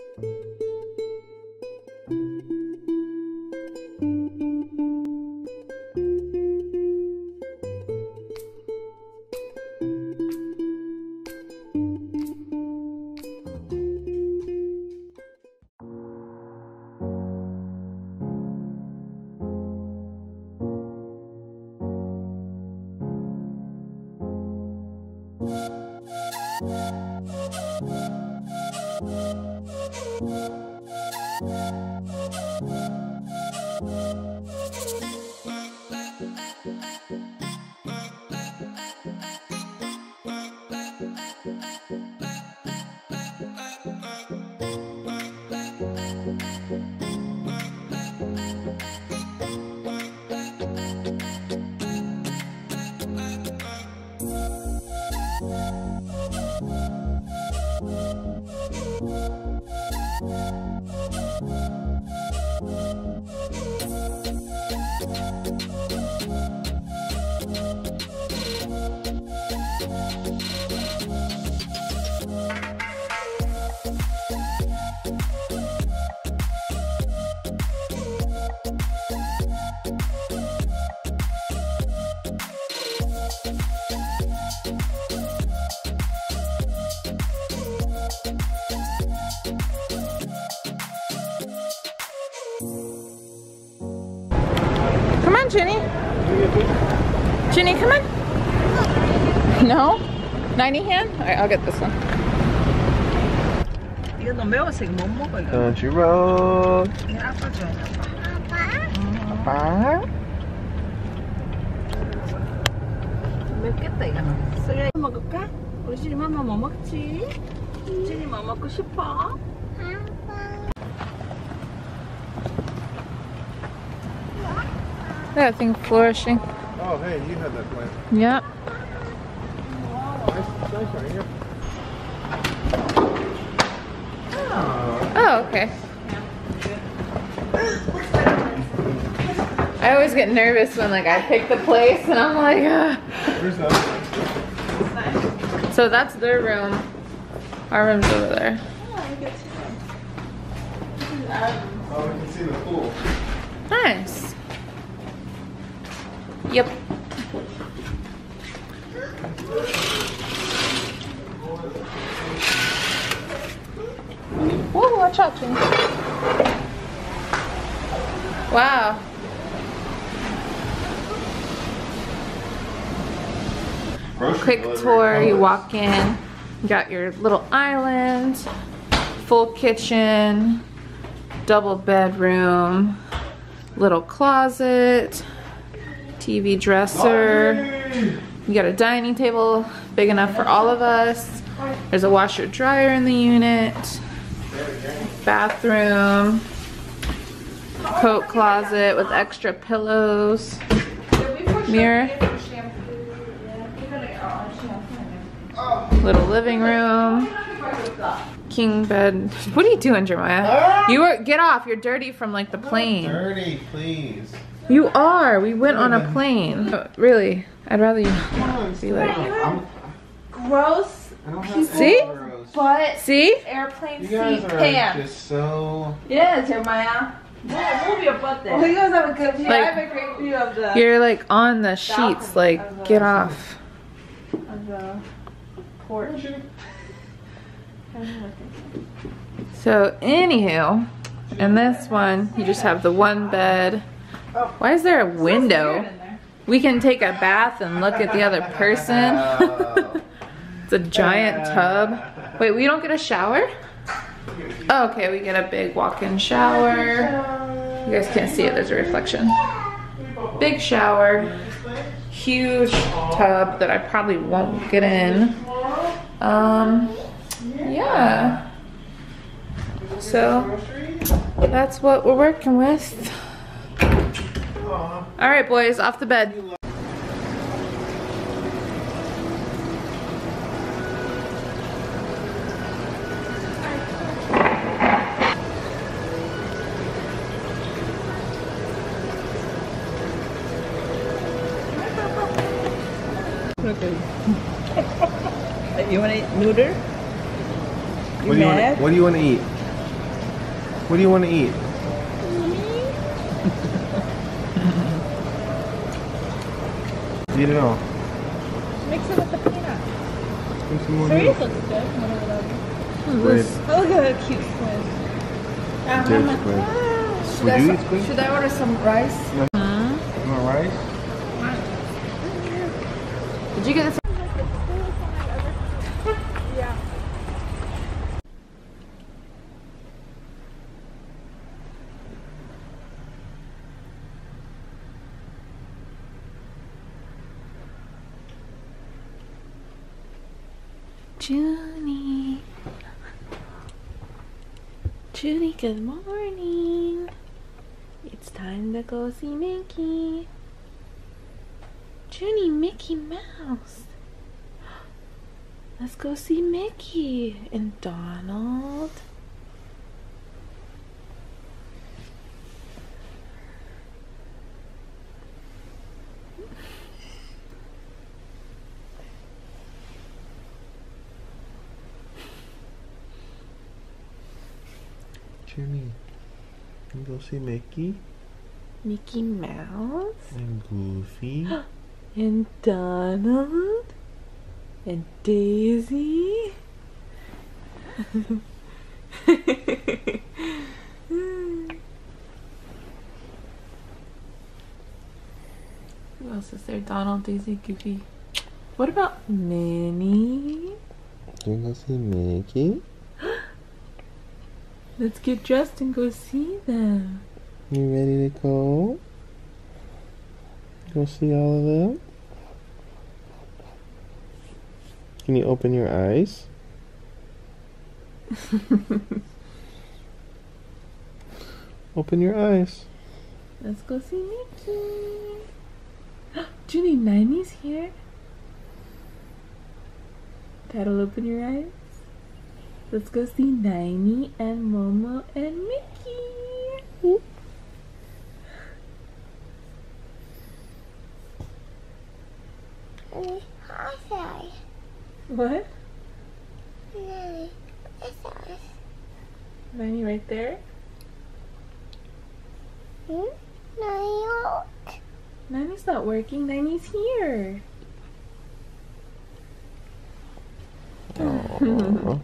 Ginny? Ginny, come on. No? 90 hand? Alright, I'll get this one. 이거 너무 매워서 이거 못 먹어 이거. Country road. 이거 아빠 줘. 아빠? 맵겠다 이거는. 쓰레기 먹을까? 우리 진이 맘마 뭐 먹지? 진이 뭐 먹고 싶어? That thing flourishing. Oh, hey, you had that plant. Yep. Nice right here. Oh, okay. I always get nervous when like I pick the place and I'm like, Where's that? So that's their room. Our room's over there. Oh, we can see the pool. Nice. Yep. Whoa, watch out, Jimmy. Wow. Quick tour, you walk in, you got your little island, full kitchen, double bedroom, little closet, TV dresser. You got a dining table big enough for all of us. There's a washer dryer in the unit. Bathroom. Coat closet with extra pillows. Mirror. Little living room. King bed. What are you doing, Jeremiah? You are, get off. You're dirty from like the plane. Dirty, please. You are. We went on a plane. Really, I'd rather you be like. Gross. See? But See? airplane You guys seat are pan. just so. Yeah, Jeremiah. Move your butt there. Oh, you guys have a good view. Like, I have a great view of the. You're like on the sheets. Like, get off. Of the porch. So, anywho, in this one, you just have the one bed. Why is there a window? We can take a bath and look at the other person. It's a giant tub. Wait, we don't get a shower? Oh, okay, we get a big walk-in shower. You guys can't see it, there's a reflection. Big shower. Huge tub that I probably won't get in. Yeah. So, that's what we're working with. All right, boys, off the bed. You want to eat noodle? What do you want to eat? What do you want to eat? Eat it all. Mix it with the peanut. Drink some more Cereal milk. looks good. Wait, Oh, look at that cute squid. there's squid. Would you eat squid? Should I order some rice? You want rice? Did you get this? Yeah. Junie. Junie, good morning. It's time to go see Mickey. Junie, Mickey Mouse. Let's go see Mickey and Donald. Jimmy, can you go see Mickey? Mickey Mouse. And Goofy. And Donald. And Daisy. Who else is there? Donald, Daisy, Goofy. What about Minnie? Can you go see Mickey? Let's get dressed and go see them. You ready to go? Go see all of them? Can you open your eyes? Open your eyes. Let's go see Mickey. Junie, Nanny's here. That'll open your eyes. Let's go see Nanny and Momo and Mickey. What? Nanny right there? Nanny's not working. Nanny's here. Aww.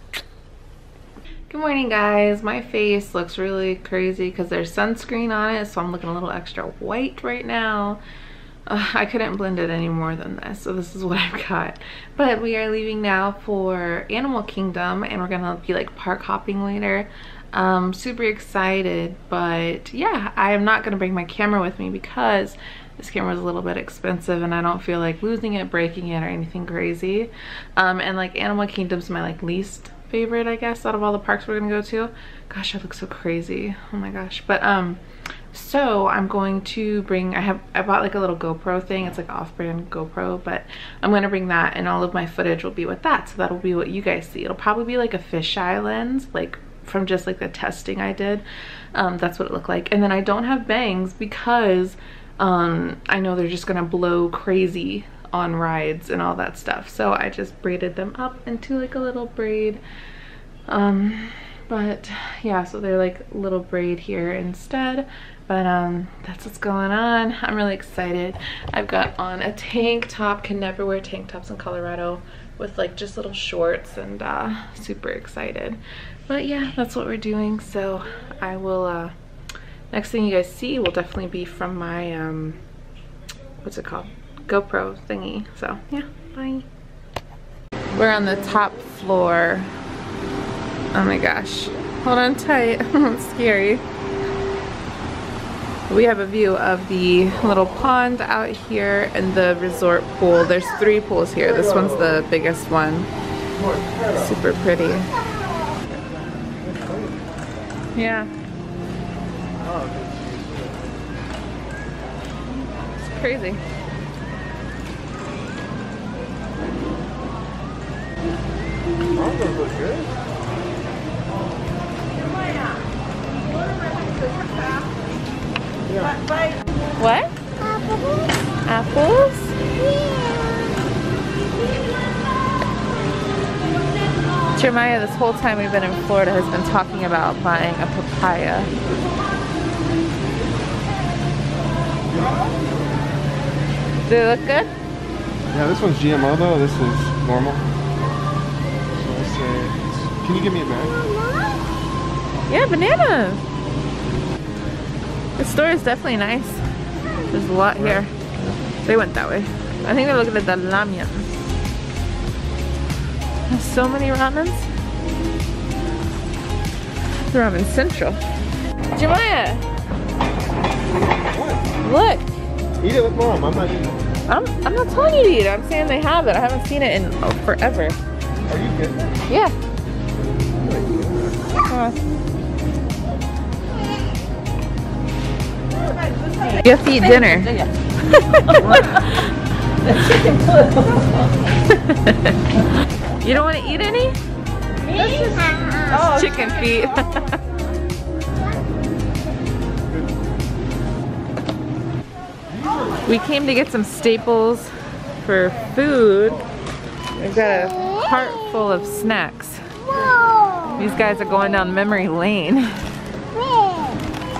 Good morning, guys. My face looks really crazy because there's sunscreen on it, so I'm looking a little extra white right now. I couldn't blend it any more than this, so this is what I've got. But we are leaving now for Animal Kingdom, and we're gonna be like park hopping later. Super excited, but yeah, I am not gonna bring my camera with me because this camera is a little bit expensive and I don't feel like losing it, breaking it, or anything crazy. And like Animal Kingdom's my like least favorite, I guess, out of all the parks we're gonna go to. Gosh, I look so crazy. Oh my gosh. But so I'm going to bring, I bought like a little GoPro thing. It's like off-brand GoPro, but I'm gonna bring that, and all of my footage will be with that, so that'll be what you guys see. It'll probably be like a fisheye lens, like from just like the testing I did. That's what it looked like. And then I don't have bangs because I know they're just gonna blow crazy on rides and all that stuff, so I just braided them up into like a little braid. But yeah, so they're like little braid here instead. But that's what's going on. I'm really excited. I've got on a tank top. Can never wear tank tops in Colorado with like just little shorts, and super excited. But yeah, that's what we're doing. So I will next thing you guys see will definitely be from my what's it called, GoPro thingy. So yeah, bye. We're on the top floor. Oh my gosh, hold on tight. It's scary. We have a view of the little pond out here and the resort pool. There's 3 pools here. This one's the biggest one. Super pretty. Yeah. It's crazy. Mangoes look good. What? Apples? Jeremiah, this whole time we've been in Florida, has been talking about buying a papaya. Do they look good? Yeah, this one's GMO though. This is normal. So I say, can you give me a bag? Yeah, bananas. The store is definitely nice. There's a lot here. They went that way. I think they're looking at the ramen. There's so many ramens. The ramen central. Jeremiah! Look! Eat it with mom. I'm not eating it. I'm not telling you to eat it. I'm saying they have it. I haven't seen it in forever. Are you getting it? Yeah. You have to eat dinner. You don't want to eat any? Oh, chicken feet. We came to get some staples for food. We've got a cart full of snacks. These guys are going down memory lane. Oh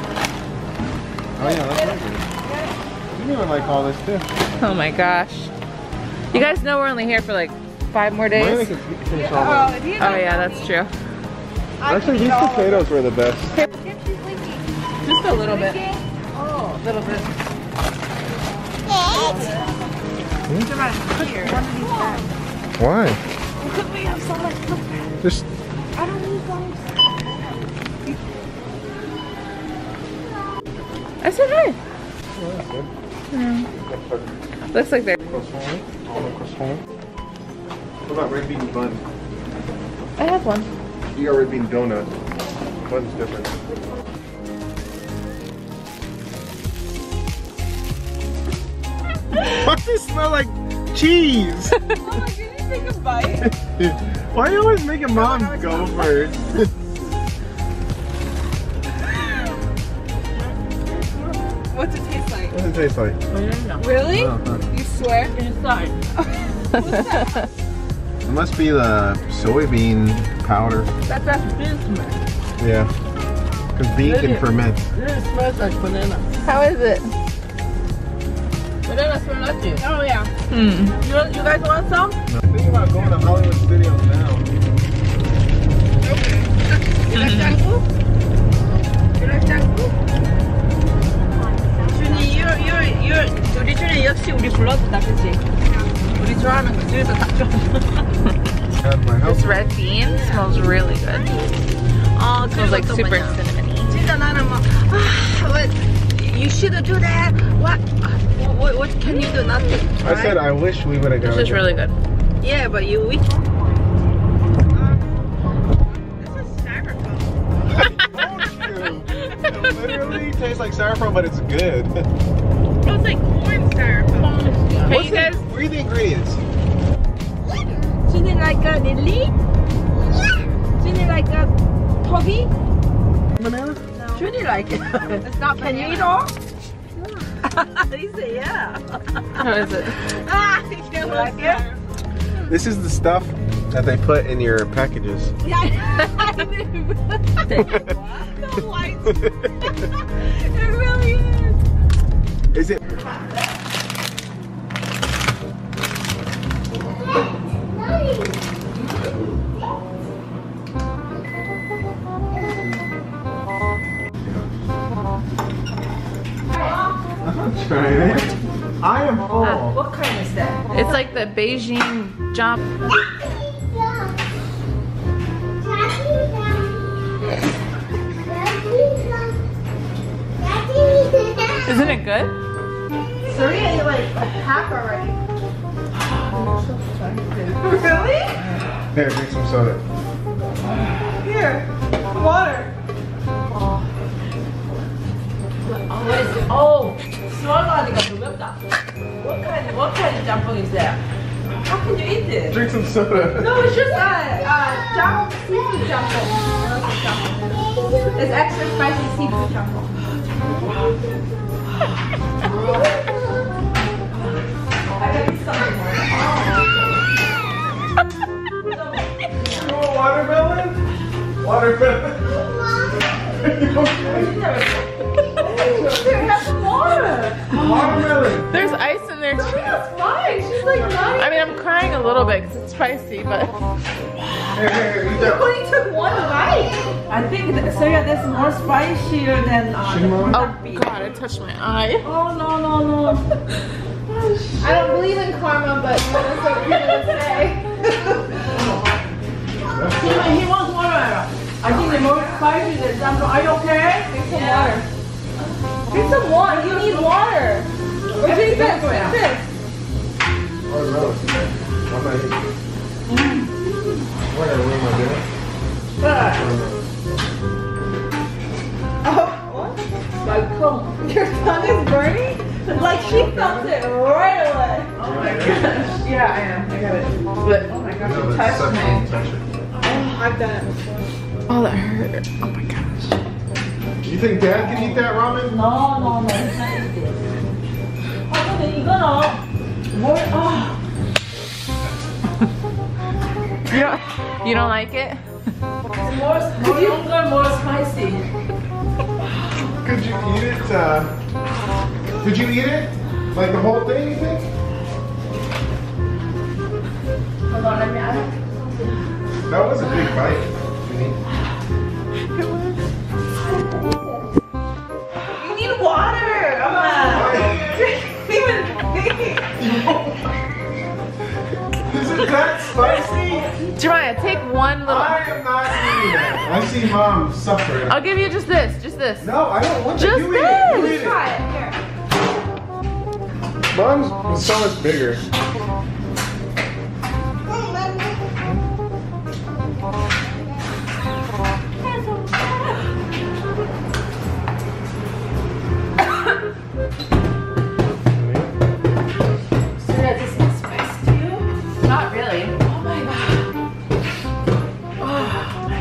yeah, that's right. You would like all this too. Oh my gosh. You guys know we're only here for like 5 more days? Oh yeah, that's true. Actually, these potatoes were the best. Just a little bit. Oh, a little bit. Why? Because we have so much cookies. Just. I don't need those. I said hi. Oh, that's good. Looks like they're. What about red bean bun? I have one. You got red bean donut. Bun's different. Why does it smell like cheese? Mama, can you take a bite? Why are you always making mom go first? What's it taste like? What does it taste like? Really? Uh-huh. You swear? Inside. What's that? It must be the soybean powder. That's bean smell. Yeah. Because bean can ferment. It smells like banana. How is it? Banana smell like it. Oh yeah. You guys want some? Think about going to Hollywood Studios now. Okay. You like jangu? You like jangu? 준이, 우리 준이 역시 우리 불러준다, 그치? 우리 좋아하는 거 중에서 다 좋아하는 This red bean smells really good. It smells like super cinnamony. 진짜 나는 막, what, you should do that. What can you do? Nothing. I said I wish we would have gone. This is really good. Yeah, but you wish. This is styrofoam. It literally tastes like styrofoam, but it's good. It's like corn styrofoam. Hey, you guys. What are the ingredients? Junny like a lily? Yeah. Junny like a toby? Banana? No. Junny like it. It's not banana. Can you eat all? He said yeah. How is it? You like it? This is the stuff that they put in your packages. Yeah. The white. It really is. Is it? I'm trying it. I am full. What kind is that? It's like the Beijing jump. Isn't it good? Three ate like half already. Really? Here, drink some soda. Here, water. What is it? Oh, swallowing got 맵다. What kind of jjampong is that? How can you eat this? Drink some soda. No, it's just seafood jjampong. It's extra spicy seafood jjampong. I gotta eat something more. watermelon? Watermelon. Have some water. Watermelon. There's ice in there too. That's fine. She's like not. I mean, I'm crying a little bit because it's spicy, but Here, eat that. Only took one bite. I think Sarah, that's more spicier than Cinnamon? oh god, I touched my eye. Oh no no no. I don't believe in karma, but that's what we're gonna say. He wants water. I think the more spicy than jumbo. Are you okay? Drink some water. Drink some water. You need water. Or drink this. Drink this. Watermelon. I'm not eating. Whatever, what am I doing? Oh, what? My tongue. Your tongue is burning? Like she felt it right away. Oh my gosh. Yeah, I am. I got it. But oh my gosh, No, you that's touched me. touch it. I've done it before. Oh, that hurt. Oh my gosh. You think Dad can eat that ramen? No, no, no. It's not easy. Oh, 근데 이거는 뭘? 아. You don't like it? More longer, more spicy. Could you eat it? Could you eat it? Like the whole thing, you think? Hold on, let me add it. That was a big bite. You need water. Come on. Even Is it that spicy? Jeremiah, take one little. I am not eating that. I see Mom suffering. I'll give you just this, just this. No, I don't want Just that. You eat it. You this. eat try it. Here. it. Mom's was so much bigger. Sarah, this is spicy to you? Not really. Oh my god. Oh my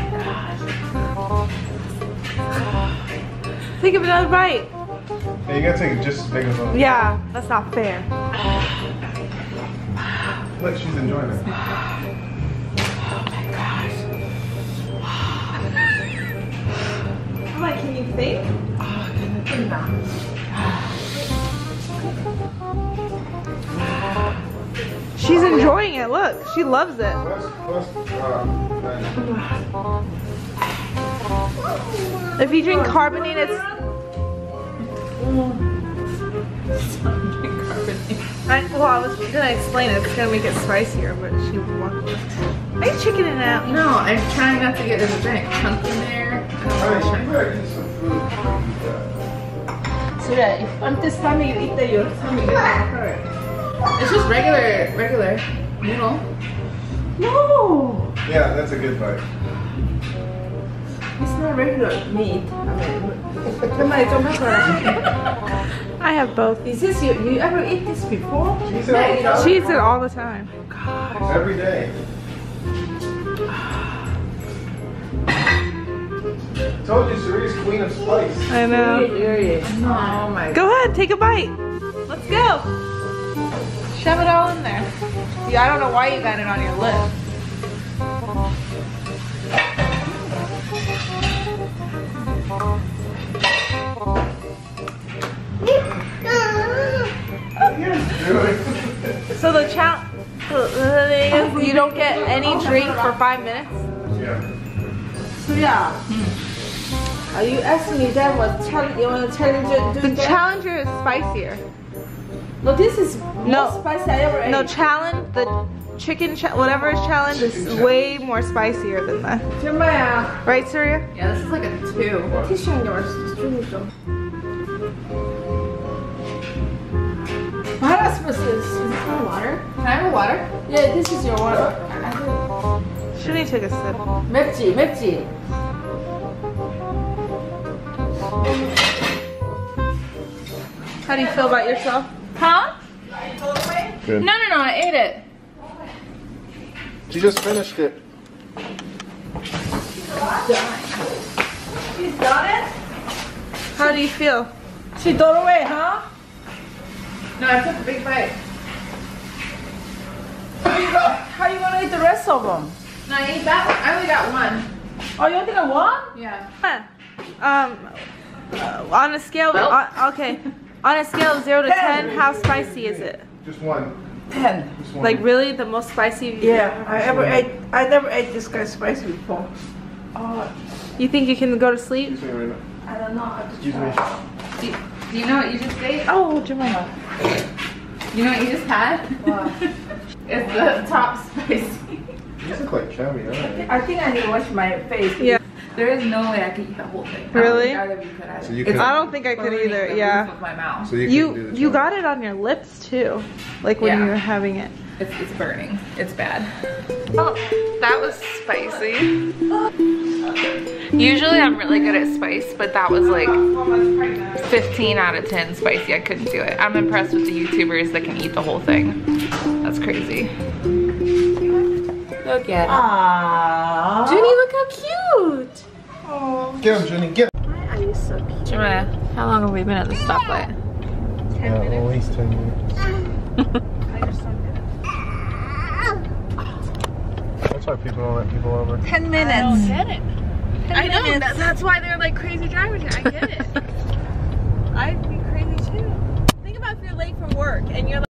gosh. Take another bite. Yeah, you gotta take it just as big as one. Yeah, that's not fair. Look, she's enjoying it. I'm like, can you think? She's enjoying it. Look, she loves it. If you drink carbonated, I was gonna explain it. It's gonna make it spicier, but she walked away. Are you chickening out? No, I'm trying not to get this drink chunk in there. Hey, you better eat some food. Sarah, if on this time you eat that, your tummy will hurt. It's just regular noodle. No! Yeah, that's a good bite. It's not regular meat. I have both. Is this you ever eat this before? She eats it all the time. She eats it all the time. Every day. Told you, Sari's queen of spice. I know. Oh my. Go ahead, take a bite. Let's go. Shove it all in there. Yeah, I don't know why you got it on your lip. So the thing is, you don't get any drink for 5 minutes. Yeah. So yeah. Are you asking me that was you want to challenge it? The Challenger is spicier. No, this is No. most spicy I ever ate. No, Challenge, the chicken, whatever is Challenge, is way more spicier than that. Jeremiah, Right, Surya? Yeah, this is like a 2. tissue in yours. String 좀. Is this water? Can I have a water? Yeah, this is your water. Shuni took a sip. 맵지, 맵지. How do you feel about yourself? Huh? Good. No, I ate it. She just finished it. She's done it? How do you feel? She threw it away, huh? No, I took a big bite. How you gonna eat the rest of them? No, I ate that one. I only got one. Oh, you only got one? Yeah. On a scale, okay. On a scale of 0 to 10, how spicy is it? Just one. 10. Just one. Like really, the most spicy? Yeah, I never ate this kind of spicy before. Oh, You think you can go to sleep? Excuse me right now. I don't know. I have to Excuse try. me. Do you know what you just ate? Oh, Jemima. You know what you just had? What? It's the top spicy. These look like chubby, alright. I think I need to wash my face. Yeah. There is no way I could eat the whole thing. Really? I don't think either of you could either. So you It's could- I don't think I could burning either, the yeah. roof of my mouth. So you can do the You chubby. got it on your lips too, like when Yeah. you were having it. It's burning. It's bad. Oh, that was spicy. Usually I'm really good at spice, but that was like 15 out of 10 spicy. I couldn't do it. I'm impressed with the YouTubers that can eat the whole thing. That's crazy. Look at it. Aww. Junie, look how cute. Get him, Jenny, get him. Why are you so cute? Jemima, how long have we been at the stoplight? 10 minutes. At least 10 minutes. That's why people don't let people over. 10 minutes. get it. I know, that's why they're like crazy drivers here. I get it. I'd be crazy too. Think about if you're late for work and you're like,